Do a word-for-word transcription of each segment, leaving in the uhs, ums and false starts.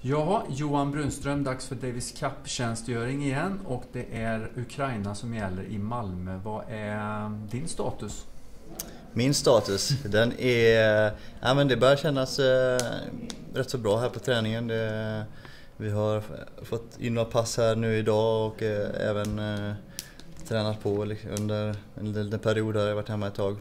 Ja, Johan Brunström, dags för Davis Cup-tjänstgöring igen och det är Ukraina som gäller i Malmö. Vad är din status? Min status, den är... Ja, men det börjar kännas eh, rätt så bra här på träningen. Det, vi har fått in några pass här nu idag och eh, även eh, tränat på liksom, under en liten period har jag varit hemma ett tag.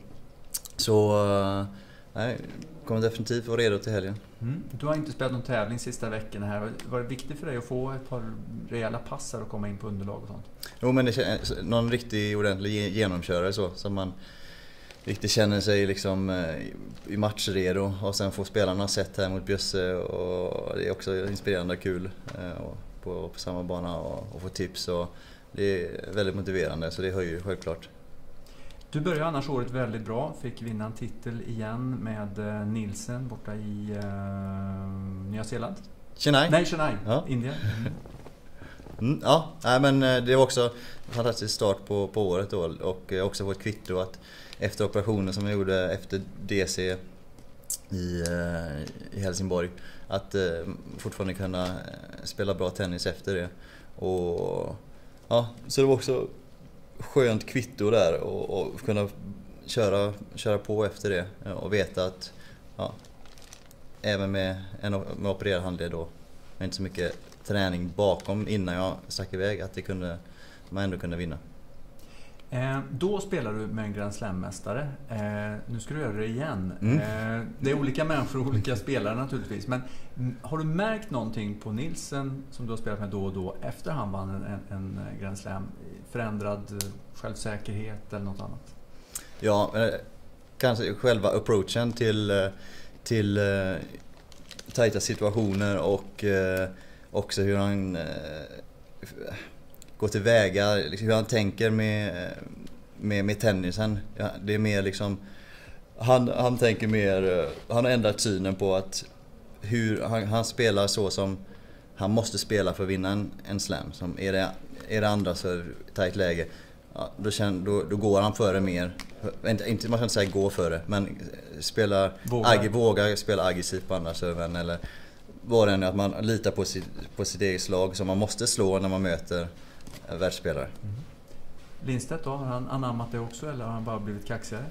Så eh, nej, kommer definitivt vara redo till helgen. Mm. Du har inte spelat någon tävling sista veckorna här. Var det viktigt för dig att få ett par rejäla passar och komma in på underlag och sånt? Jo, men det känns, någon riktig ordentlig genomkörare så, så man riktigt känner sig liksom i matchredo och sen får spelarna sett här mot Bjösse och det är också inspirerande och kul och på, på samma bana och, och få tips och det är väldigt motiverande så det höjer ju självklart. Du började annars året väldigt bra, fick vinna en titel igen med Nielsen borta i uh, Nya Zeeland. Chennai? Nej, Chennai, ja. Indien. Mm. Mm, ja, nej, men det var också en fantastisk start på, på året då, och jag har också fått kvitto att efter operationen som jag gjorde efter D C i, i Helsingborg att eh, fortfarande kunna spela bra tennis efter det. Och ja, så det var också skönt kvitto där och, och kunna köra, köra på efter det och veta att ja, även med en med opererad handled då, inte så mycket träning bakom innan jag stack iväg, att det kunde, man ändå kunde vinna. Eh, då spelar du med en Grand Slam-mästare. Eh, nu ska du göra det igen. Mm. Eh, det är olika människor och olika spelare naturligtvis. Men m- har du märkt någonting på Nielsen som du har spelat med då och då efter han vann en, en Grand Slam? Förändrad självsäkerhet eller något annat? Ja, kanske själva approachen till, till uh, tajta situationer och uh, också hur han uh, går tillväga, liksom hur han tänker med, med, med tennisen. Ja, det är mer liksom, han, han tänker mer, uh, han har ändrat synen på att hur han, han spelar så som han måste spela för att vinna en, en slam. Som är det, är det andra så tajt läge, ja, då, känner, då, då går han före mer. Inte, inte, man kan inte säga gå före, men spelar, vågar. Ag, vågar spela aggressivt på andra serven. Eller vad det än är, att man litar på sitt, på sitt eget slag som man måste slå när man möter världsspelare. Mm. Lindstedt då, har han anammat det också eller har han bara blivit kaxigare?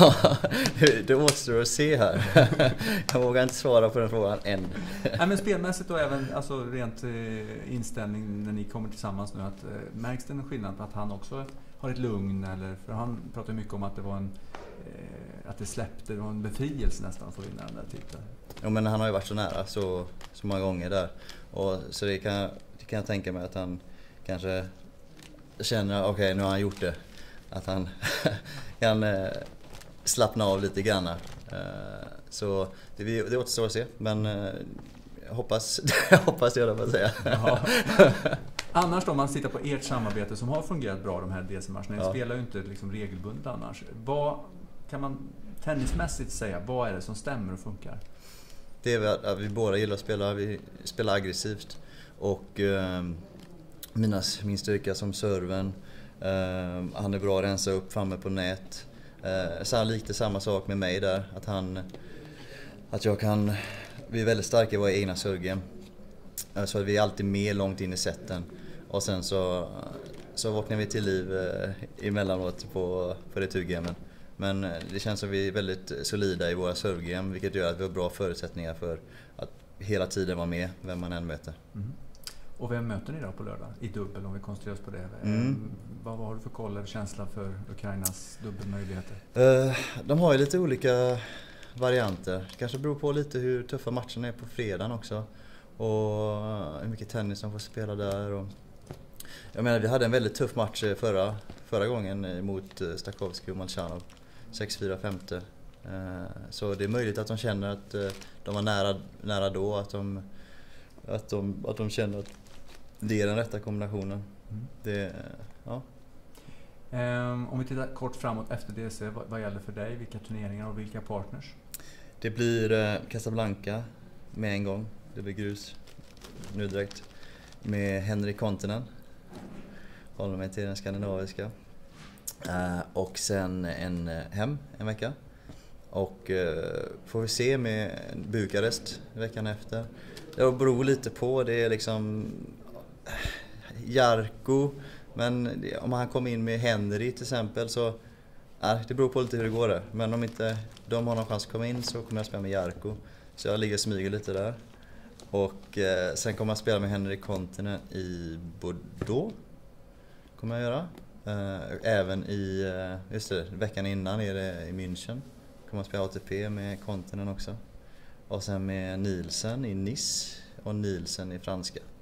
Det återstår att se här. Jag vågar inte svara på den frågan än. Nej, men spelmässigt och även alltså, rent eh, inställning när ni kommer tillsammans nu, att, eh, märks det en skillnad på att han också har ett lugn? Eller, för han pratar mycket om att det var en eh, att det släppte, det var en befrielse nästan för att vinna den där titeln. Ja, men han har ju varit så nära så, så många gånger där. Och, så det kan, det kan jag tänka mig att han kanske känner, okej okay, nu har han gjort det. Att han kan eh, slappna av lite grann. Eh, så det, det återstår att se. Men eh, jag hoppas, jag hoppas det, jag vill säga. Ja. Annars då, om man tittar på ert samarbete som har fungerat bra de här D C-matcherna. Ni ja. spelar ju inte liksom regelbundet annars. Vad kan man tennismässigt säga, vad är det som stämmer och funkar? Det är att vi båda gillar att spela, vi spelar aggressivt. Och eh, mina, min styrka som serven. Uh, han är bra att rensa upp framme på nät. Uh, så han lite samma sak med mig där. Att han, att jag kan, vi är väldigt starka i våra egna servegame. Uh, så att vi är alltid med långt in i setten. Och sen så, så vaknar vi till liv uh, emellanåt på, på returgamen. Men uh, det känns som att vi är väldigt solida i våra servegame. Vilket gör att vi har bra förutsättningar för att hela tiden vara med, vem man än möter. Mm. Och vem möter ni då på lördag i dubbel om vi koncentrerar oss på det? Mm. Vad, vad har du för koll eller känsla för Ukrainas dubbelmöjligheter? Uh, de har ju lite olika varianter. Kanske beror på lite hur tuffa matcherna är på fredagen också. Och hur mycket tennis de får spela där. Och jag menar, vi hade en väldigt tuff match förra, förra gången mot Stakhovsky och Malchanov. sex fyra femte. Uh, så det är möjligt att de känner att uh, de var nära, nära då. Att de, att, de, att de känner att det är den rätta kombinationen. Mm. Det, ja. Um, om vi tittar kort framåt efter D C, vad, vad gäller för dig? Vilka turneringar och vilka partners? Det blir eh, Casablanca med en gång. Det blir grus nu direkt. Med Henrik Kontinen. Håller mig till den skandinaviska. Uh, och sen en uh, hem en vecka. Och eh, får vi se med Bukarest veckan efter. Det beror lite på, det är liksom Jarko, men det, om han kommer in med Henry till exempel så ja, det beror på lite hur det går där. Men om inte de har någon chans att komma in så kommer jag spela med Jarko. Så jag ligger och smyger lite där. Och eh, sen kommer jag spela med Henrik Kontinen i Bordeaux. Kommer jag göra. Eh, även i, eh, just det, veckan innan är det i München. Kommer jag spela A T P med Kontinen också. Och sen med Nielsen i Nice och Nielsen i franska.